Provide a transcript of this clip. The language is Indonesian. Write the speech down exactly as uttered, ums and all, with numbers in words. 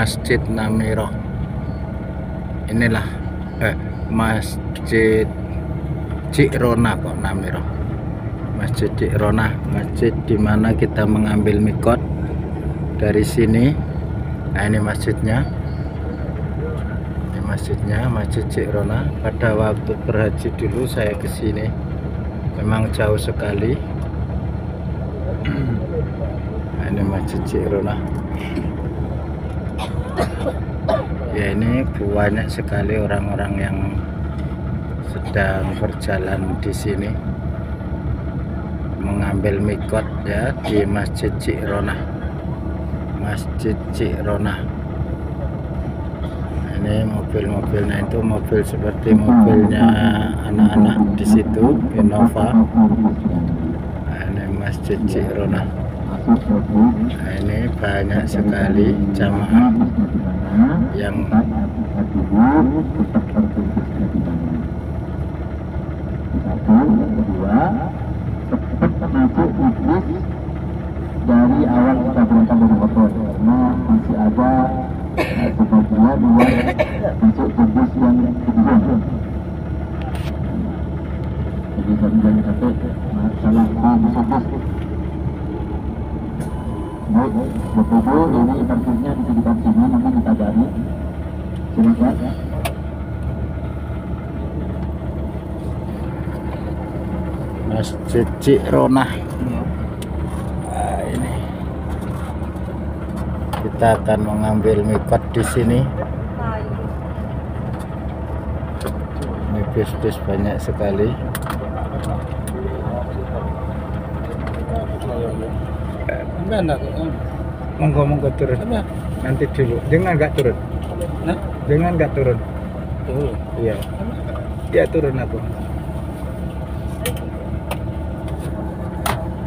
Masjid Namiroh. Inilah eh, Masjid Cikronah kok Namiroh. Masjid Cikronah, masjid dimana kita mengambil mikot dari sini. Nah, ini masjidnya. Ini masjidnya, Masjid Cikronah. Pada waktu berhaji dulu saya ke sini. Memang jauh sekali. Nah, ini Masjid Cikronah. Ya, ini banyak sekali orang-orang yang sedang berjalan di sini mengambil mikot ya di Masjid Cikronah. Masjid Cikronah. Ini mobil-mobilnya itu mobil seperti mobilnya anak-anak di situ, Innova. Nah, ini Masjid Cikronah. Nah, ini banyak sekali jamaah yang dari awal kita berangkat dari hotel karena masih ada sebagian yang masuk ke bus yang kedua. Jadi kami jangan sampai masalah masuk bus. Baik, betul ini parkirnya di sekitar sini, nanti kita cari. Silakan. Masjid Cikronah. Nah, ini kita akan mengambil mikot di sini. Ini bis-bis banyak sekali. Monggo monggo turun. Nanti dulu. Jangan nggak turun. Nah, jangan nggak turun. Oh, iya. Ya turun aku.